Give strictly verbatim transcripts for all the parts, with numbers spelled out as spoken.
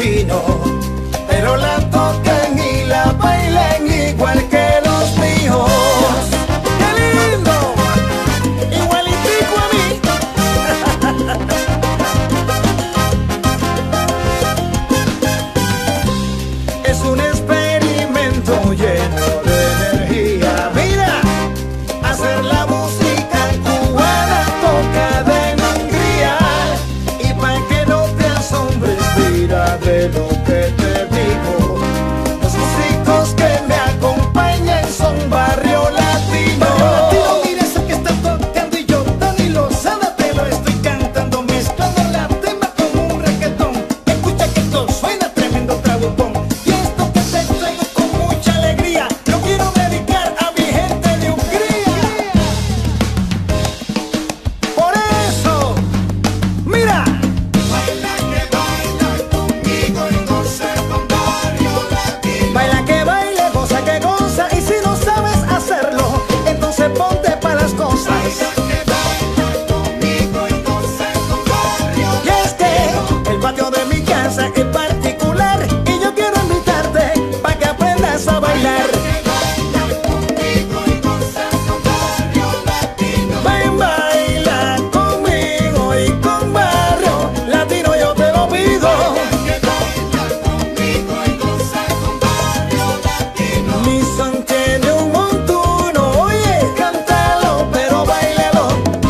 chino, pero la tocan y la bailan igual que los míos. ¡Qué lindo! Igualitico a mí. Es un experimento lleno de energía. Mira, hacer la música cubana tocada en Hungría. Y para que no te asombres, mira de lo que te digo. Los músicos que me acompañan son Barrio Latino. Barrio Latino, mira eso que está tocando y yo, Dani Lozada, te lo estoy cantando, mezclando la tema con un reggaetón. Escucha que esto suena tremendo tragopón. Y esto que te traigo con mucha alegría, lo quiero dedicar a mi gente de Hungría. Por eso, mira. Baila que baila conmigo y goza con Barrio Latino. Baila que baila, goza que goza, y si no sabes hacerlo, entonces ponte pa' las cosas. Baila que baila conmigo y goza con Barrio Y es que el patio de mi casa es particular, y yo quiero invitarte pa' que aprendas a bailar. que baila conmigo y goza con Barrio Latino. Ven, baila conmigo y con Barrio Latino, yo te lo pido. Que baila conmigo y goza con Barrio Latino. Mi son tiene un montuno, oye, cántalo, pero bailalo.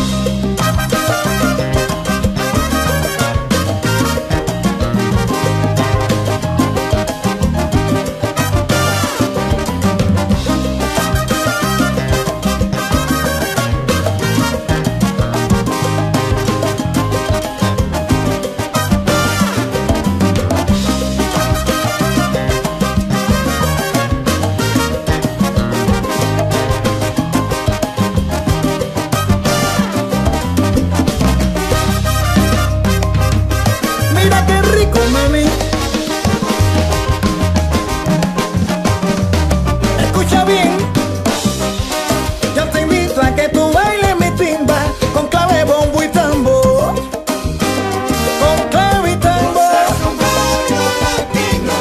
Mira qué rico, mami. Escucha bien. Yo te invito a que tú bailes mi timba con clave, bombo y tambor. Con clave y tambor. Con Barrio Latino.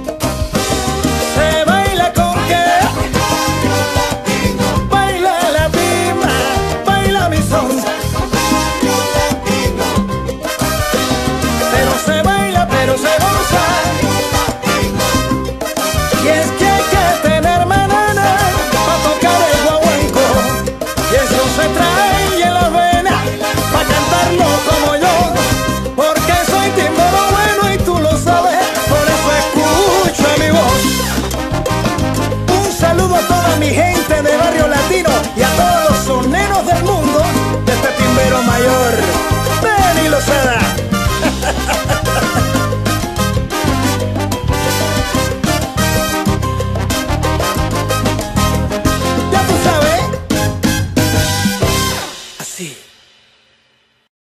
Se baila con qué. Con Barrio Latino. Baila la timba, baila mi son. Con Barrio Latino. Pero se baila, pero se goza. Y es que hay que tener manana para tocar el guaguanco. Y eso se trae en la vena para cantarlo como yo. Porque soy timbero bueno y tú lo sabes, por eso escucha mi voz. Un saludo a toda mi gente de Barrio Latino y a todos los soneros del mundo de este timbero mayor, Dani Lozada. Ya tú sabes, así.